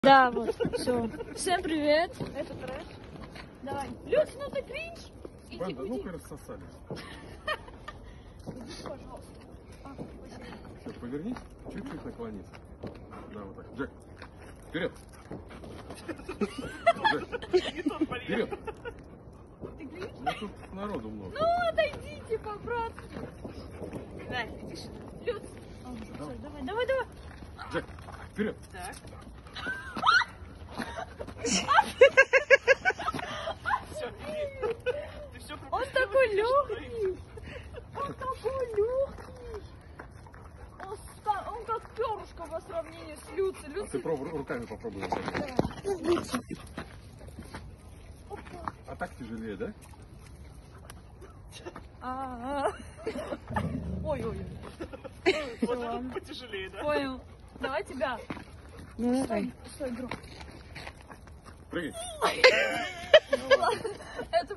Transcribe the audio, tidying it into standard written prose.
Да, вот, все. Всем привет. Это трэш. Давай. Люкс, ну ты кринж. Банда, ну-ка рассосались. Иди, пожалуйста. Все, повернись, чуть-чуть наклонись. Да, вот так. Джек, вперед. Джек, вперед. Ты кринж? Ну тут народу много. Ну, отойдите по-братски. Да, иди сюда. Люкс. Всё, давай, давай, давай. Джек, вперед. Так. Он такой легкий. Он такой легкий. Он как перышко по сравнению с Люци. А ты руками попробуй. А так тяжелее, да? Ой-ой-ой. Вот это потяжелее, да? Понял. Давай тебя. Ну давай. Стой, друг. Прыгай. Это